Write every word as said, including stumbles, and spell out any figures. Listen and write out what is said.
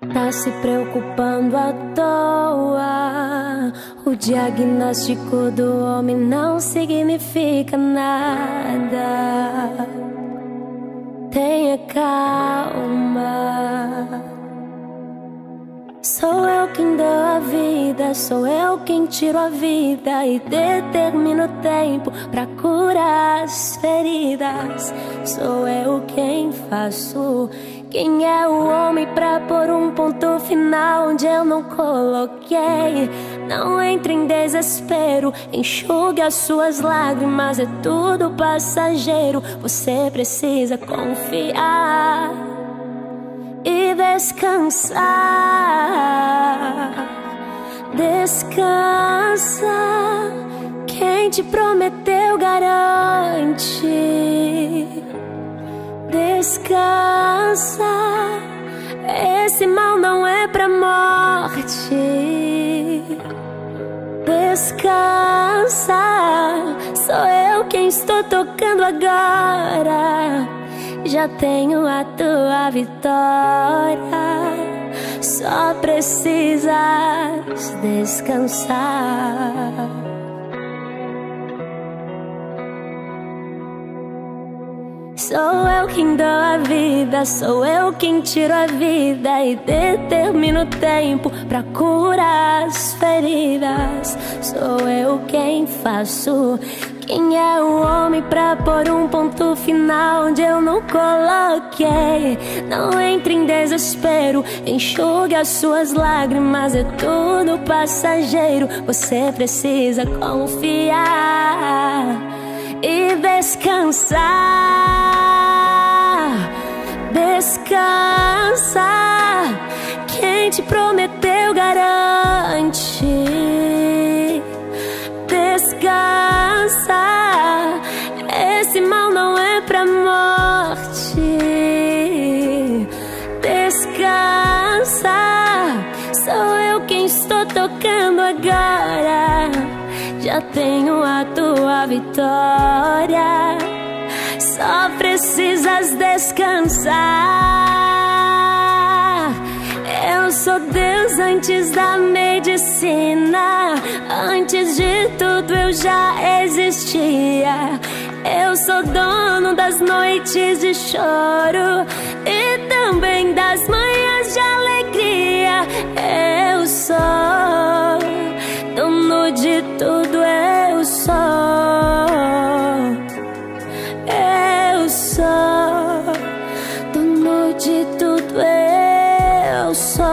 Tá se preocupando à toa. O diagnóstico do homem não significa nada. Tenha calma. Sou eu quem dou a vida, sou eu quem tiro a vida e determino o tempo pra curar as feridas. Sou eu quem faço. Quem é o homem pra pôr um ponto final onde eu não coloquei? Não entre em desespero, enxugue as suas lágrimas, é tudo passageiro. Você precisa confiar e descansar. Descansa, quem te prometeu garante. Descansa, esse mal não é pra morte. Descansa, sou eu quem estou tocando agora. Já tenho a tua vitória, só precisas descansar. Sou eu quem dou a vida, sou eu quem tiro a vida e determino o tempo pra curar as feridas. Sou eu quem faço. Quem é o homem pra pôr um ponto final onde eu não coloquei? Não entre em desespero, enxugue as suas lágrimas, é tudo passageiro. Você precisa confiar e descansar. Descansa, quem te prometeu garante. Descansa, esse mal não é pra morte. Descansa, sou eu quem estou tocando agora. Já tenho a tua vitória, só precisas descansar. Eu sou Deus antes da medicina, antes de tudo eu já existia. Eu sou dono das noites de choro e também das manhãs de alegria. Eu sou dono de tudo, eu sou. Eu sou dono de tudo, eu sou.